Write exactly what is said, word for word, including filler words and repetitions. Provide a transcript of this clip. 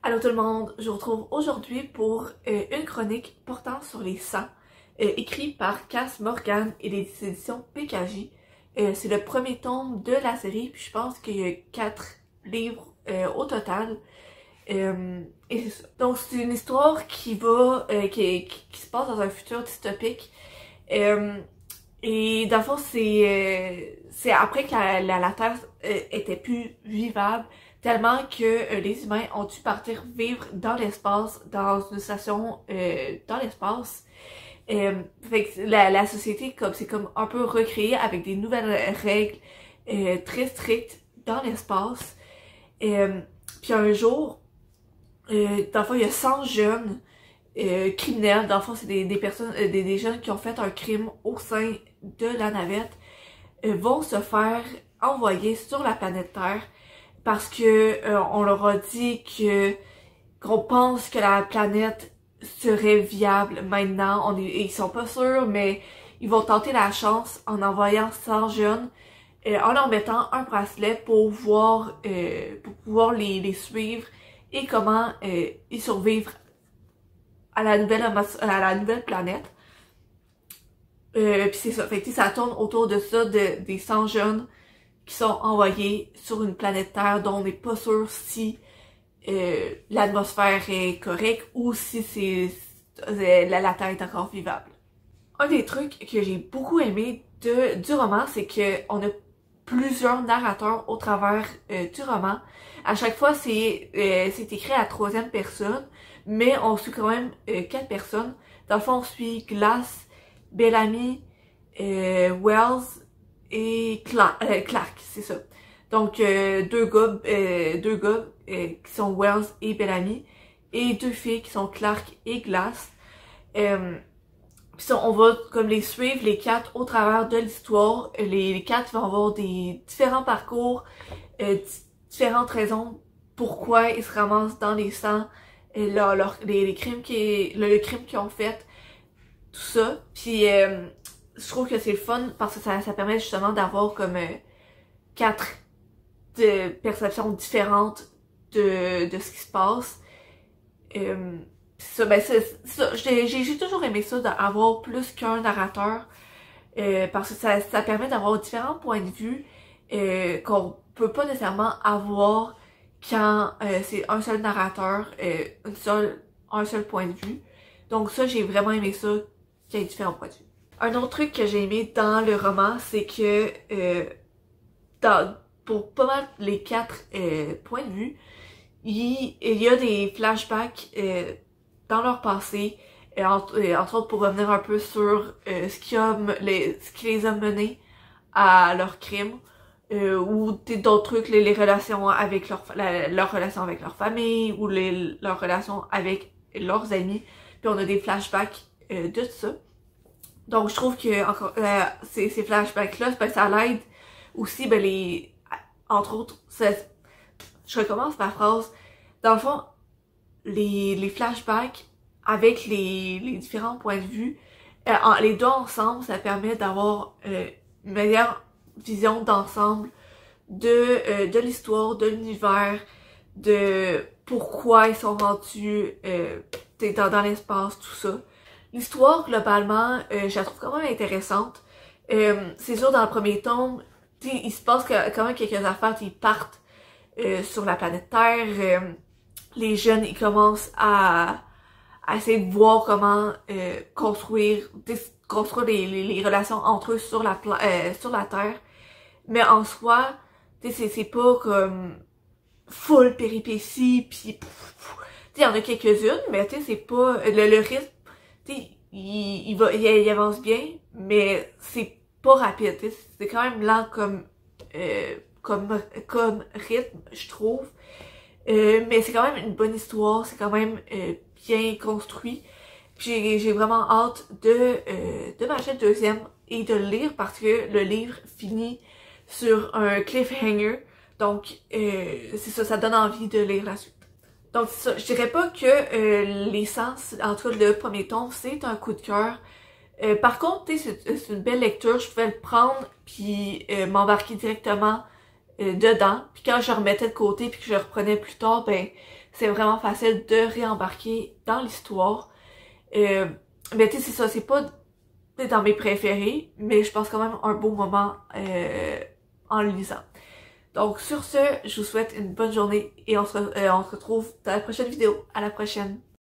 Allô tout le monde, je vous retrouve aujourd'hui pour euh, une chronique portant sur les sangs, euh, écrit par Cass Morgan et les éditions P K J. Euh, c'est le premier tome de la série, puis je pense qu'il y a quatre livres euh, au total. Euh, et donc c'est une histoire qui va, euh, qui, qui, qui se passe dans un futur dystopique. Euh, et dans le fond, c'est euh, c'est après que la, la, la Terre euh, était plus vivable, tellement que euh, les humains ont dû partir vivre dans l'espace, dans une station euh, dans l'espace. Euh, fait que la, la société, comme c'est comme un peu recréée avec des nouvelles règles euh, très strictes dans l'espace. Euh, puis un jour, euh, dans le fond, il y a cent jeunes euh, criminels. Dans le fond, c'est des, des personnes, euh, des, des jeunes qui ont fait un crime au sein de la navette, euh, vont se faire envoyer sur la planète Terre parce que euh, on leur a dit que qu'on pense que la planète serait viable maintenant. On est, ils sont pas sûrs, mais ils vont tenter la chance en envoyant cent jeunes, euh, en leur mettant un bracelet pour voir, euh, pour pouvoir les, les suivre et comment euh, ils survivre à la nouvelle à la nouvelle planète. Euh, puis c'est ça, fait que ça tourne autour de ça, de, des cent jeunes qui sont envoyés sur une planète Terre dont on n'est pas sûr si euh, l'atmosphère est correcte ou si c'est la, la Terre est encore vivable. Un des trucs que j'ai beaucoup aimé de, du roman, c'est que on a plusieurs narrateurs au travers euh, du roman. À chaque fois, c'est euh, c'est écrit à la troisième personne, mais on suit quand même euh, quatre personnes. Dans le fond, on suit Glass, Bellamy, euh, Wells et Cla euh, Clark, c'est ça. Donc euh, deux gars, euh, deux gars euh, qui sont Wells et Bellamy, et deux filles qui sont Clark et Glass. Euh, Puis on va comme les suivre les quatre au travers de l'histoire. Les, les quatre vont avoir des différents parcours, euh, différentes raisons pourquoi ils se ramassent dans les sangs, et leur, leur, les, les crimes qui, le, le crime qu'ils ont fait, tout ça. Puis euh, je trouve que c'est le fun parce que ça, ça permet justement d'avoir comme euh, quatre de perceptions différentes de, de ce qui se passe. Euh, ça, ben c'est ça, j'ai j'ai toujours aimé ça d'avoir plus qu'un narrateur, euh, parce que ça, ça permet d'avoir différents points de vue euh, qu'on peut pas nécessairement avoir quand euh, c'est un seul narrateur, euh, une seule, un seul point de vue. Donc ça, j'ai vraiment aimé ça, qu'il y ait différents points de vue. Un autre truc que j'ai aimé dans le roman, c'est que euh, dans, pour pas mal les quatre euh, points de vue, il, il y a des flashbacks euh, dans leur passé, euh, entre, euh, entre autres pour revenir un peu sur euh, ce, qui a, les, ce qui les a menés à leur crime, euh, ou d'autres trucs, les, les relations avec leur, la, leur relation avec leur famille, ou les, leurs relations avec leurs amis, puis on a des flashbacks euh, de ça. Donc je trouve que encore euh, ces, ces flashbacks-là, ben, ça l'aide aussi, ben les, entre autres, ça, je recommence ma phrase, dans le fond, les, les flashbacks avec les, les différents points de vue, euh, en, les deux ensemble, ça permet d'avoir euh, une meilleure vision d'ensemble de, euh, de l'histoire, de l'univers, de pourquoi ils sont rendus euh, dans, dans l'espace, tout ça. L'histoire, globalement, euh, je la trouve quand même intéressante. Euh, c'est sûr, dans le premier tome, il se passe quand même quelques affaires, ils partent euh, sur la planète Terre, euh, les jeunes, ils commencent à, à essayer de voir comment euh, construire, construire les, les, les relations entre eux sur la, euh, sur la Terre. Mais en soi, c'est pas comme full péripéties, pis il y en a quelques-unes, mais c'est pas, le, le rythme, il, il, va, il, il avance bien, mais c'est pas rapide, c'est quand même lent comme, euh, comme, comme rythme, je trouve. Euh, mais c'est quand même une bonne histoire, c'est quand même euh, bien construit. J'ai j'ai vraiment hâte de, euh, de m'acheter le deuxième et de le lire parce que le livre finit sur un cliffhanger. Donc euh, c'est ça, ça donne envie de lire la suite. Donc c'est ça, je dirais pas que euh, les sens, en tout cas le premier tome, c'est un coup de cœur. Euh, par contre, c'est une belle lecture, je pouvais le prendre puis euh, m'embarquer directement Euh, dedans, puis quand je remettais de côté puis que je reprenais plus tard, ben c'est vraiment facile de réembarquer dans l'histoire. Euh, mais tu sais, c'est ça, c'est pas dans mes préférés, mais je passe quand même un beau moment euh, en le lisant. Donc sur ce, je vous souhaite une bonne journée et on se, euh, on se retrouve dans la prochaine vidéo. À la prochaine!